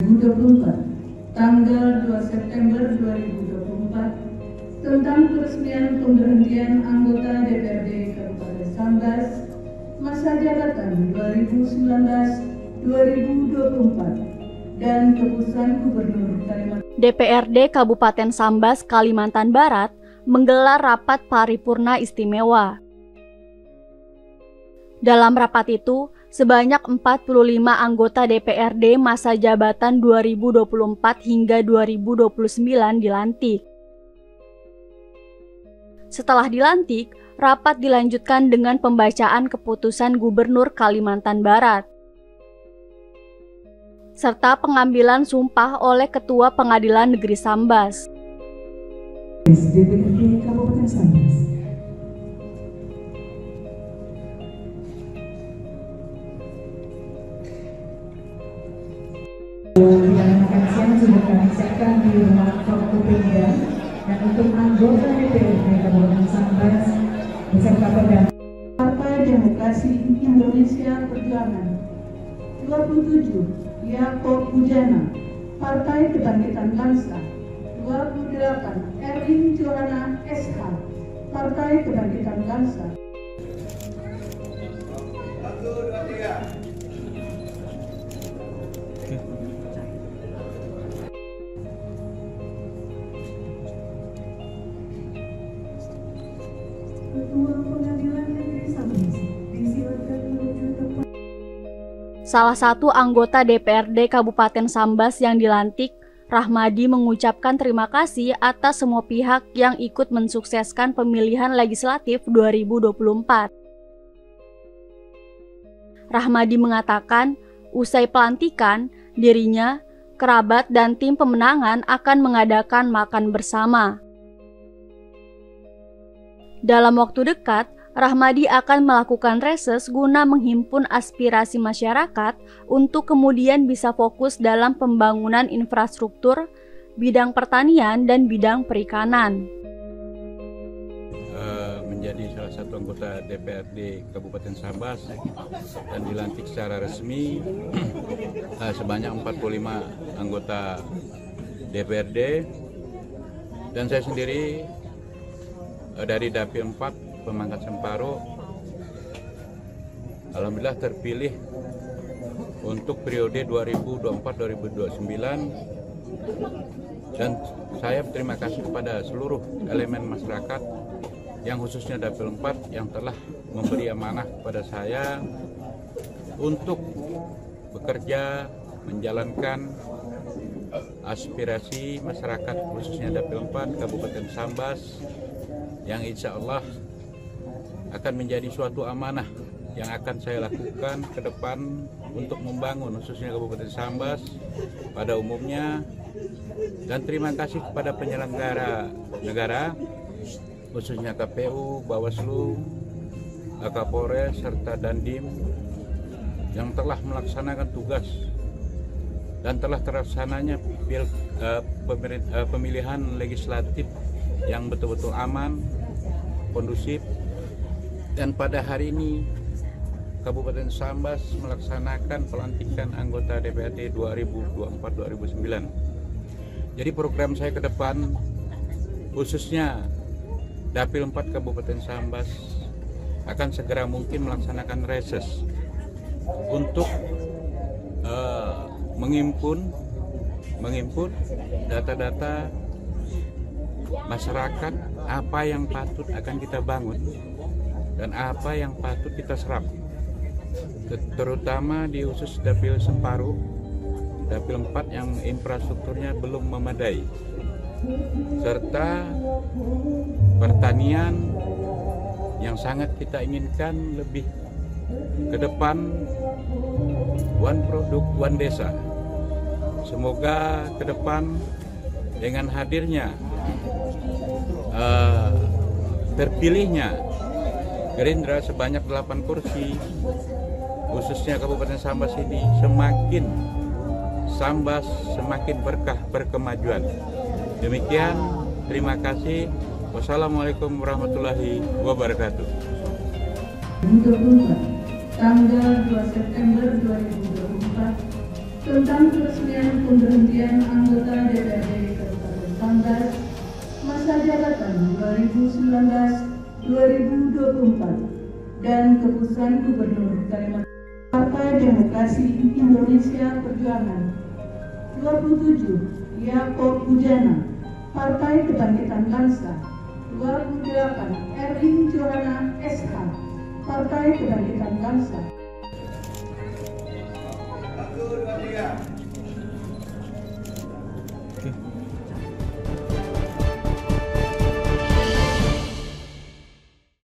2024 tanggal 2 September 2024 tentang peresmian pemberhentian anggota DPRD Kabupaten Sambas masa jabatan 2019-2024 dan keputusan Gubernur Kalimantan. DPRD Kabupaten Sambas, Kalimantan Barat menggelar rapat paripurna istimewa. Dalam rapat itu, sebanyak 45 anggota DPRD masa jabatan 2024 hingga 2029 dilantik. Setelah dilantik, rapat dilanjutkan dengan pembacaan keputusan Gubernur Kalimantan Barat, serta pengambilan sumpah oleh Ketua Pengadilan Negeri Sambas. DPRD Kabupaten Sambas. Yang makan siang sudah kami siapkan di rumah Forkopimda. Dan untuk anggota DPRD Kabupaten Sambas beserta pendamping Partai Demokrasi Indonesia Perjuangan 27 Yaakob Bujana, Partai Kebangkitan Bangsa 28 Erwin Johana SH, Partai Kebangkitan Bangsa. 1, 2, 3. Ketua Pengadilan Negeri Sambas disilakan menuju tempat. Salah satu anggota DPRD Kabupaten Sambas yang dilantik, Rahmadi, mengucapkan terima kasih atas semua pihak yang ikut mensukseskan pemilihan legislatif 2024. Rahmadi mengatakan, usai pelantikan, dirinya, kerabat, dan tim pemenangan akan mengadakan makan bersama. Dalam waktu dekat, Rahmadi akan melakukan reses guna menghimpun aspirasi masyarakat untuk kemudian bisa fokus dalam pembangunan infrastruktur, bidang pertanian, dan bidang perikanan. Menjadi salah satu anggota DPRD Kabupaten Sambas dan dilantik secara resmi sebanyak 45 anggota DPRD, dan saya sendiri dari Dapil 4 Pemangkat Semparo, alhamdulillah terpilih untuk periode 2024-2029, dan saya berterima kasih kepada seluruh elemen masyarakat yang khususnya Dapil 4 yang telah memberi amanah kepada saya untuk bekerja menjalankan aspirasi masyarakat khususnya Dapil 4 Kabupaten Sambas, yang insya Allah akan menjadi suatu amanah yang akan saya lakukan ke depan untuk membangun khususnya Kabupaten Sambas pada umumnya. Dan terima kasih kepada penyelenggara negara khususnya KPU, Bawaslu, Kapolres, serta Dandim yang telah melaksanakan tugas dan telah terlaksananya pemilihan legislatif yang betul-betul aman, kondusif. Dan pada hari ini Kabupaten Sambas melaksanakan pelantikan anggota DPRD 2024-2029. Jadi program saya ke depan khususnya Dapil 4 Kabupaten Sambas akan segera mungkin melaksanakan reses untuk menghimpun data-data masyarakat, apa yang patut akan kita bangun dan apa yang patut kita serap, terutama di khusus Dapil Separuh, Dapil 4 yang infrastrukturnya belum memadai, serta pertanian yang sangat kita inginkan lebih ke depan, one produk, one desa. Semoga ke depan dengan hadirnya terpilihnya Gerindra sebanyak 8 kursi, khususnya Kabupaten Sambas ini, semakin Sambas semakin berkah berkemajuan. Demikian, terima kasih. Wassalamualaikum warahmatullahi wabarakatuh. Tanggal 2 September 2024 tentang peresmian pemberhentian anggota DPRD Kabupaten Sambas masa jabatan 2019-2024 dan keputusan Gubernur Kalimantan Partai Demokrasi Indonesia Perjuangan 27 Yakob Ujana Partai Kebangkitan Bangsa 28 Erwin Johana SH Partai Kebangkitan Bangsa